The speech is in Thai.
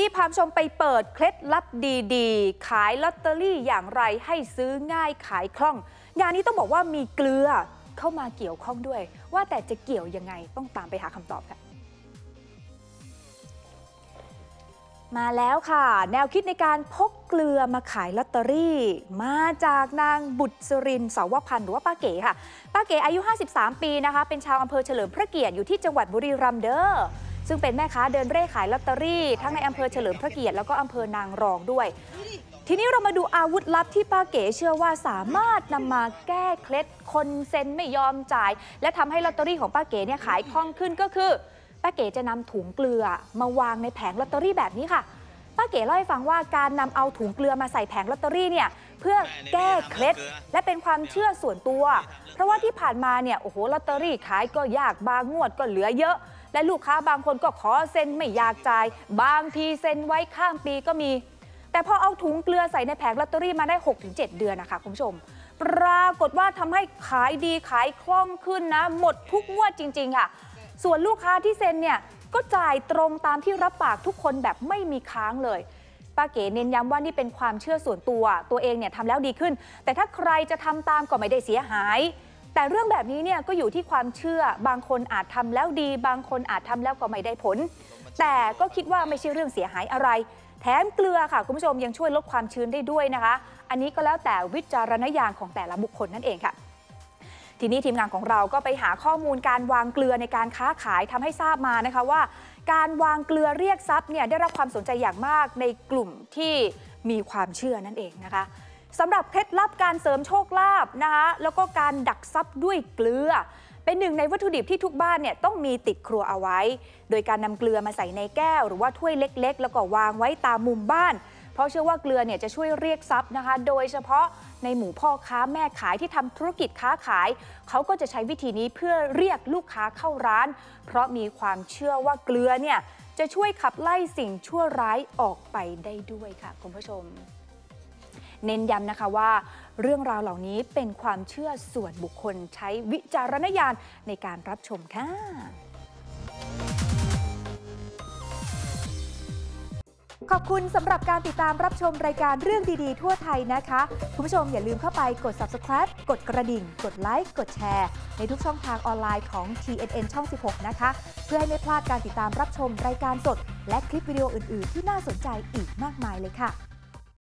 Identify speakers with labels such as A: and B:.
A: นี้พาชมไปเปิดเคล็ดลับดีๆขายลอตเตอรี่อย่างไรให้ซื้อง่ายขายคล่องงานนี้ต้องบอกว่ามีเกลือเข้ามาเกี่ยวข้องด้วยว่าแต่จะเกี่ยวยังไงต้องตามไปหาคำตอบค่ะมาแล้วค่ะแนวคิดในการพกเกลือมาขายลอตเตอรี่มาจากนางบุษรินทร์เสาวพันธ์หรือว่าป้าเก๋ค่ะป้าเก๋อายุ53ปีนะคะเป็นชาวอำเภอเฉลิมพระเกียรติอยู่ที่จังหวัดบุรีรัมย์เด้อซึ่งเป็นแม่ค้าเดินเร่ขายลอตเตอรี่ทั้งในอำเภอเฉลิมพระเกียรติแล้วก็อำเภอนางรองด้วยทีนี้เรามาดูอาวุธลับที่ป้าเก๋เชื่อว่าสามารถนำมาแก้เคล็ดคนเซ็นไม่ยอมจ่ายและทำให้ลอตเตอรี่ของป้าเก๋เนี่ยขายคล่องขึ้นก็คือป้าเก๋จะนำถุงเกลือมาวางในแผงลอตเตอรี่แบบนี้ค่ะป้าเก๋เล่าให้ฟังว่าการนำเอาถุงเกลือมาใส่แผงลอตเตอรี่เนี่ยเพื่อแก้เคล็ดและเป็นความเชื่อส่วนตัวเพราะว่าที่ผ่านมาเนี่ยโอ้โหลอตเตอรี่ขายก็ยากบางงวดก็เหลือเยอะและลูกค้าบางคนก็ขอเซ็นไม่อยากจ่ายบางทีเซ็นไว้ข้ามปีก็มีแต่พอเอาถุงเกลือใส่ในแผงลอตเตอรี่มาได้ 6-7 เดือนนะคะคุณผู้ชมปรากฏว่าทำให้ขายดีขายคล่องขึ้นนะหมดทุกงวดจริงๆค่ะส่วนลูกค้าที่เซ็นเนี่ยก็จ่ายตรงตามที่รับปากทุกคนแบบไม่มีค้างเลยป้าเก๋เน้นย้ำว่านี่เป็นความเชื่อส่วนตัวเองเนี่ยทำแล้วดีขึ้นแต่ถ้าใครจะทำตามก็ไม่ได้เสียหายแต่เรื่องแบบนี้เนี่ยก็อยู่ที่ความเชื่อบางคนอาจทำแล้วดีบางคนอาจทำแล้วก็ไม่ได้ผลแต่ก็คิดว่าไม่ใช่เรื่องเสียหายอะไรแถมเกลือค่ะคุณผู้ชมยังช่วยลดความชื้นได้ด้วยนะคะอันนี้ก็แล้วแต่วิจารณญาณของแต่ละบุคคลนั่นเองค่ะทีนี้ทีมงานของเราก็ไปหาข้อมูลการวางเกลือในการค้าขายทำให้ทราบมานะคะว่าการวางเกลือเรียกทรัพย์เนี่ยได้รับความสนใจอย่างมากในกลุ่มที่มีความเชื่อนั่นเองนะคะสำหรับเคล็ดลับการเสริมโชคลาภนะคะแล้วก็การดักทรัพย์ด้วยเกลือเป็นหนึ่งในวัตถุดิบที่ทุกบ้านเนี่ยต้องมีติดครัวเอาไว้โดยการนำเกลือมาใส่ในแก้วหรือว่าถ้วยเล็กๆแล้วก็วางไว้ตามมุมบ้านเพราะเชื่อว่าเกลือเนี่ยจะช่วยเรียกทรัพย์นะคะโดยเฉพาะในหมู่พ่อค้าแม่ขายที่ทำธุรกิจค้าขายเขาก็จะใช้วิธีนี้เพื่อเรียกลูกค้าเข้าร้านเพราะมีความเชื่อว่าเกลือเนี่ยจะช่วยขับไล่สิ่งชั่วร้ายออกไปได้ด้วยค่ะคุณผู้ชมเน้นย้ำนะคะว่าเรื่องราวเหล่านี้เป็นความเชื่อส่วนบุคคลใช้วิจารณญาณในการรับชมค่ะขอบคุณสำหรับการติดตามรับชมรายการเรื่องดีๆทั่วไทยนะคะคุณผู้ชมอย่าลืมเข้าไปกด Subscribe กดกระดิ่งกดไลค์กดแชร์ในทุกช่องทางออนไลน์ของ TNN ช่อง 16 นะคะเพื่อให้ไม่พลาดการติดตามรับชมรายการสดและคลิปวิดีโออื่นๆที่น่าสนใจอีกมากมายเลยค่ะ